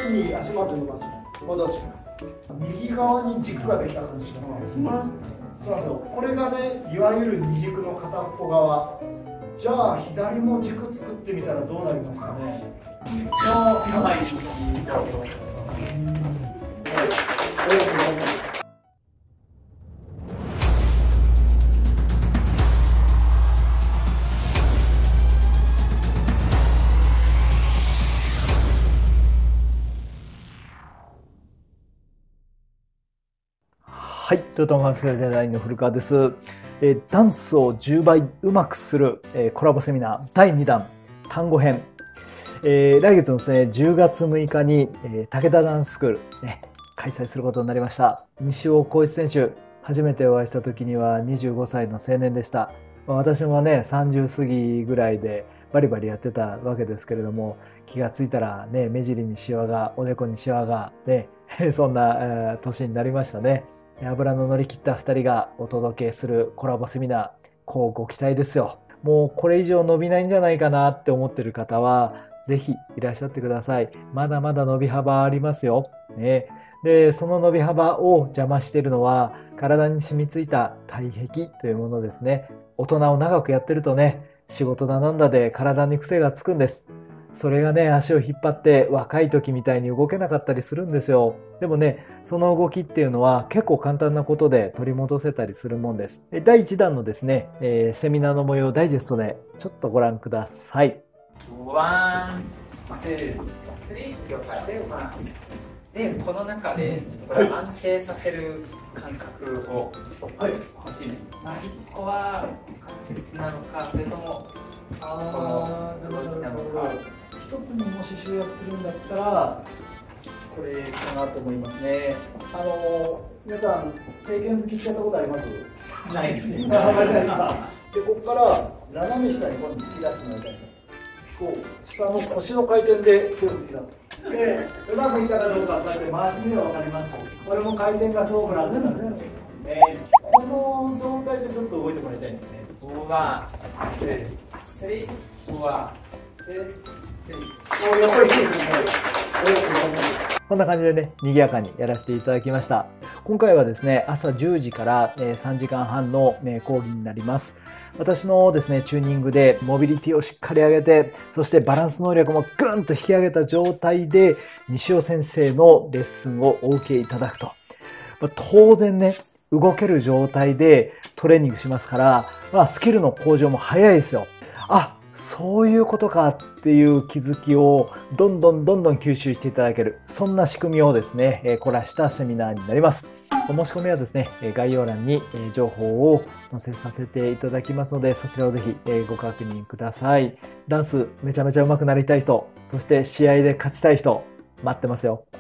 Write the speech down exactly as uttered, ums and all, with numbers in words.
に足元伸ばします。戻します。右側に軸ができた感じします。そうなんですよ。これがね、いわゆる二軸の片っぽ側。じゃあ左も軸作ってみたらどうなりますかね。はい。 はい、トヨタマスデザインの古川です。えー、ダンスをじゅうばいうまくする、えー、コラボセミナーだいにだん単語編、えー、来月のですねじゅうがつむいかに、えー、武田ダンススクール、ね、開催することになりました。西尾浩一選手、初めてお会いした時にはにじゅうごさいの青年でした。まあ、私もねさんじゅう過ぎぐらいでバリバリやってたわけですけれども、気がついたらね目尻にシワが、おでこにシワがねそんな、えー、年になりましたね。脂の乗り切ったふたりがお届けするコラボセミナー、こうご期待ですよ。もうこれ以上伸びないんじゃないかなって思ってる方はぜひいらっしゃってください。まだまだ伸び幅ありますよ。ね、でその伸び幅を邪魔しているのは体に染みついた体壁というものですね。大人を長くやってるとね、仕事だなんだで体に癖がつくんです。それがね、足を引っ張って若い時みたいに動けなかったりするんですよ。でもね、その動きっていうのは結構簡単なことで取り戻せたりするもんです。だいいちだんのですね、えー、セミナーの模様をダイジェストでちょっとご覧ください。 ワン、ツー、スリー、了解で、ワン。で、この中でこれ安定させる感覚を欲しいね。まあ、いっこは関節なのか、それともあー、なるほどなるほど。一つにもし集約するんだったらこれかなと思いますね。あの皆さん正拳突きしちゃったことあります？ ないですね。 で、ここから斜め下に今度突き出してもらいたい。こう下の腰の回転で手を突き出す。で、うまくいったかどうかこうやって回し目が分かります。これも回転がすごく楽なんですね。えー、この状態でちょっと動いてもらいたいんですね。 ワン、ツー、スリー、ワン、ツー、スリー。 お、やっぱりいいですね。 こんな感じでね、賑やかにやらせていただきました。今回はですね、朝じゅうじからさんじかんはんの講義になります。私のですね、チューニングでモビリティをしっかり上げて、そしてバランス能力もぐんと引き上げた状態で、西尾先生のレッスンをお受けいただくと。当然ね、動ける状態でトレーニングしますから、まあ、スキルの向上も早いですよ。あ、そういうことかっていう気づきをどんどんどんどん吸収していただける、そんな仕組みをですね、凝らしたセミナーになります。お申し込みはですね、概要欄に情報を載せさせていただきますので、そちらをぜひご確認ください。ダンスめちゃめちゃ上手くなりたい人、そして試合で勝ちたい人、待ってますよ。